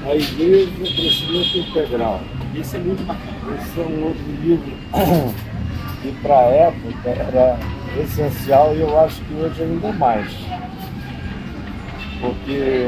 A Igreja Crescimento Integral. Esse é muito bacana. Esse é um outro livro que para a época era essencial e eu acho que hoje ainda mais. Porque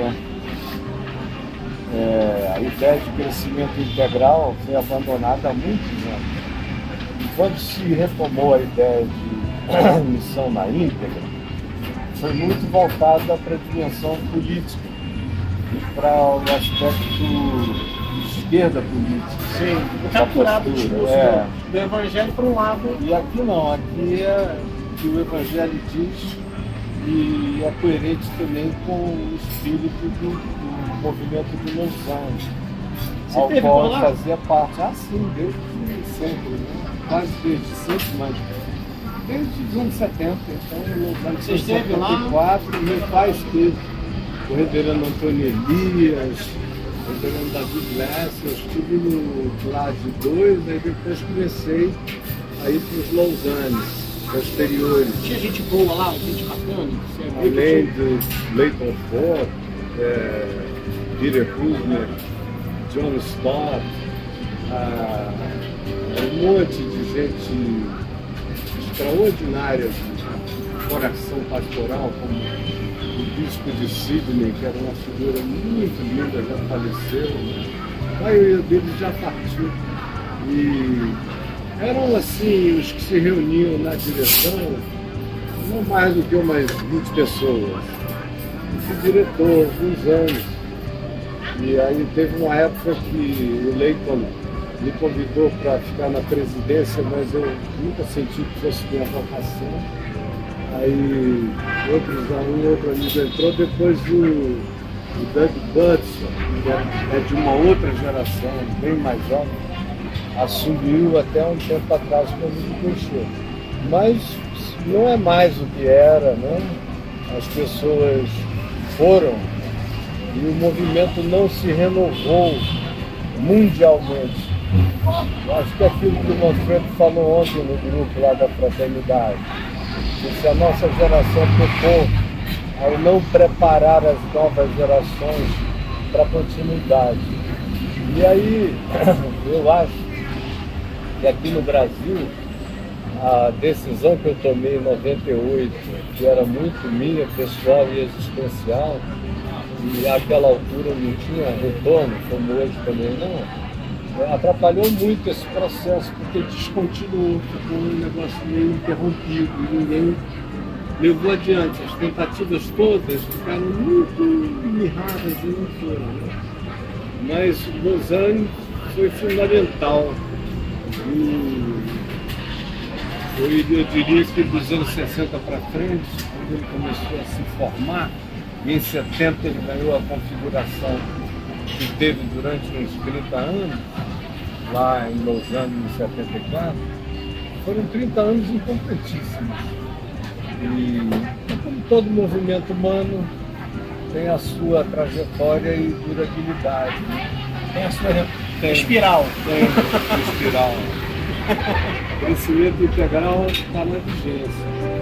a ideia de crescimento integral foi abandonada há muitos anos. E quando se retomou a ideia de missão na íntegra, foi muito voltada para a dimensão política e para o aspecto de esquerda política. Sim, capturado o discurso do Evangelho para um lado. E aqui não, aqui é que o Evangelho diz e é coerente também com o espírito do movimento de Lausanne, ao qual fazia parte. Sim, desde sempre, né? Quase desde sempre, mas desde os anos 70. Então, Lausanne você esteve lá? 74, meu pai esteve. O reverendo Antônio Elias, o reverendo David Lessa, eu estive no Clade 2, aí depois comecei a ir para os Lausannes posteriores. Tinha gente boa lá, gente bacana? Além do Leighton Ford, Peter Kuzner, John Stott, um monte de gente extraordinária de coração pastoral, como o bispo de Sydney, que era uma figura muito linda, já faleceu, né? A maioria deles já partiu. E eram assim os que se reuniam na direção, não mais do que umas 20 pessoas. Esse diretor, alguns anos. E aí teve uma época que o Leighton me convidou para ficar na presidência, mas eu nunca senti que fosse minha vocação. Aí um outro amigo entrou, depois o Doug Budson, que é de uma outra geração, bem mais jovem, assumiu até um tempo atrás quando me deixou. Mas não é mais o que era, né? As pessoas foram e o movimento não se renovou mundialmente. Eu acho que aquilo que o Manfredo falou ontem no grupo lá da fraternidade, que se a nossa geração pecou ao não preparar as novas gerações para a continuidade. E aí, eu acho que aqui no Brasil, a decisão que eu tomei em 98, que era muito minha, pessoal e existencial, e àquela altura não tinha retorno, como hoje também não, atrapalhou muito esse processo, porque descontinuou, ficou um negócio meio interrompido, e ninguém levou adiante. As tentativas todas ficaram muito mirradas e não foram, né? Mas Lausanne foi fundamental. Eu diria que dos anos 60 para frente, quando ele começou a se formar, e em 70 ele ganhou a configuração que teve durante uns 30 anos, lá em Lausanne, em 74, foram 30 anos importantíssimos. E como todo movimento humano, tem a sua trajetória e durabilidade. Né? Tem a sua espiral. Tem espiral. O crescimento integral está na vigência.